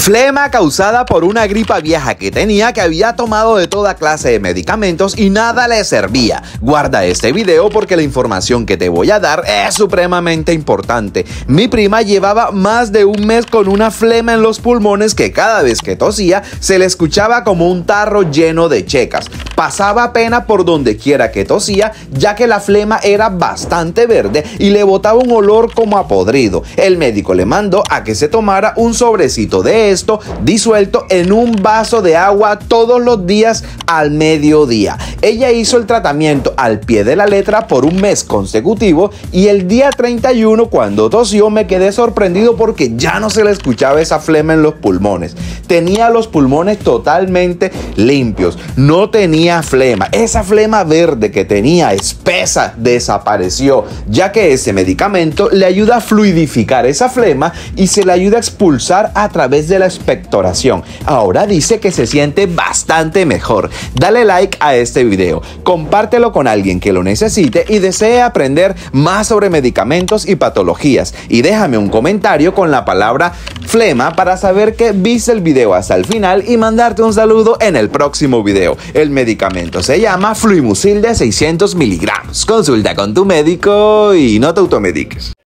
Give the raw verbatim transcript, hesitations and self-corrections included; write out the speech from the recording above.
Flema causada por una gripa vieja que tenía, que había tomado de toda clase de medicamentos y nada le servía. Guarda este video porque la información que te voy a dar es supremamente importante. Mi prima llevaba más de un mes con una flema en los pulmones que cada vez que tosía se le escuchaba como un tarro lleno de checas. Pasaba pena por donde quiera que tosía, ya que la flema era bastante verde y le botaba un olor como a podrido. El médico le mandó a que se tomara un sobrecito de esto disuelto en un vaso de agua todos los días al mediodía. Ella hizo el tratamiento al pie de la letra por un mes consecutivo y el día treinta y uno, cuando tosió, me quedé sorprendido porque ya no se le escuchaba esa flema en los pulmones. Tenía los pulmones totalmente limpios, no tenía flema. Esa flema verde que tenía espesa desapareció, ya que ese medicamento le ayuda a fluidificar esa flema y se le ayuda a expulsar a través de la expectoración. Ahora dice que se siente bastante mejor. Dale like a este video, compártelo con alguien que lo necesite y desee aprender más sobre medicamentos y patologías, y déjame un comentario con la palabra flema para saber que viste el video hasta el final y mandarte un saludo en el próximo video. El medicamento se llama Fluimucil de seiscientos miligramos. Consulta con tu médico y no te automediques.